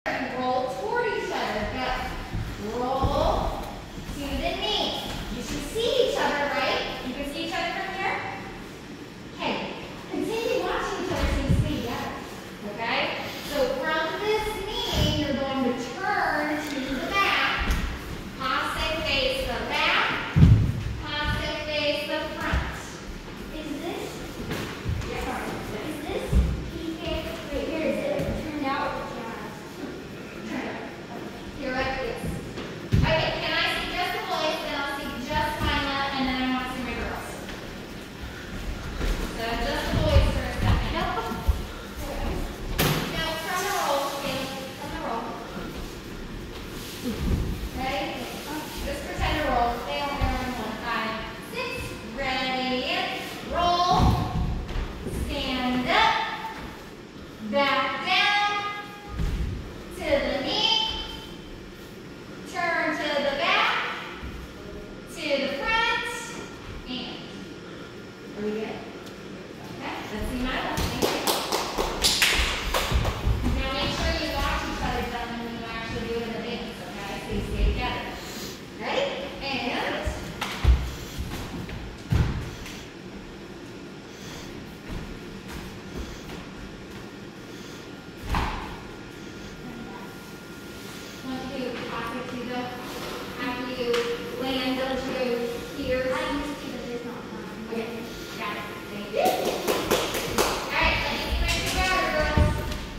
Roll toward each other. Good. Roll to the knee. You should see each other, right? You can see each other from here? Okay. Continue watching each other so you stay together. Okay? So from this knee, you're going to turn to the back. Passe face the back. Passe face the front. Is this? Yeah, sorry. Is this PK right here? Is it turned out? You're right, yes. Okay, can I see just the boys, then I'll see just Mila, and then I want to see my girls. So just the boys for a second. No, from the roll, okay, from the roll. Ready? Just pretend to roll. Stay on there in 1, 5, 6. Ready, roll. Stand up. Back down. To the knee. Turn to the back, to the front, and. Are we good? Okay, let's see my left. Thank you. Now make sure you watch each other when you actually do it in the dance, okay? So you stay together. Ready? And. After you land those moves here. I used to, but there's not time. Okay, got it. Thank you. Alright, let me see my two-batter, girls.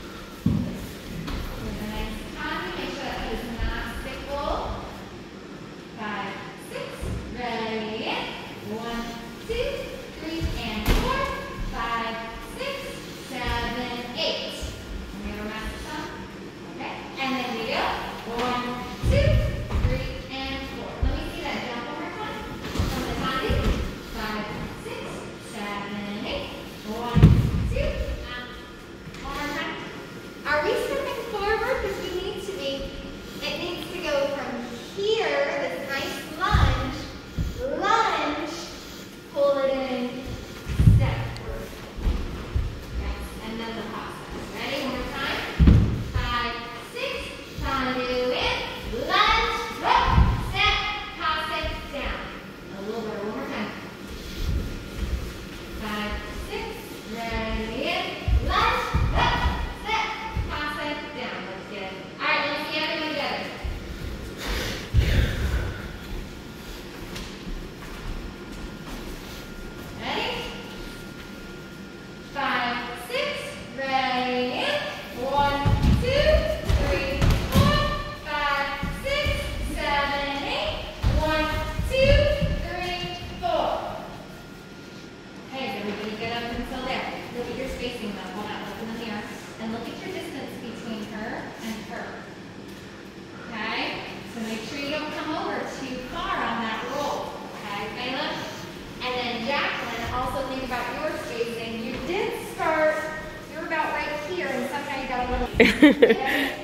With a nice tongue, make sure that is not stickle. 5, 6. Ready? 1, 2, 3, and 4. 5, 6, 7, 8. And we have a master song. Okay, and then we go. 1, 2, 3, and 4. Let me see that jump one more time. From the Tandi. 5, 6, 7, 8. 1, 2, one more time. Are we stepping forward? Because we need to be. It needs to go from here, this nice lunge, pull it in, step forward. Yes, and then the process. Ready? One more time. 5, 6, time to do it. Lunge, up, step, toss it down. A little better, one more time. 5, 6, ready, lunge, up, step, toss it down. Let's get it. All right, let's see everyone together. Ready? 5, 6, ready, 1, 2, 3, 4, 5, 6, 7, 8. 1, 2, 3, 4. Okay, is everybody get up until there? Look at your spacing though. Hold on, look in the mirror. And look at your distance between her and her. Okay? So make sure you don't come over too far on that roll. Okay, Kayla? And then Jacqueline, also think about your spacing. You did start, you're about right here, and somehow you got a little. Okay?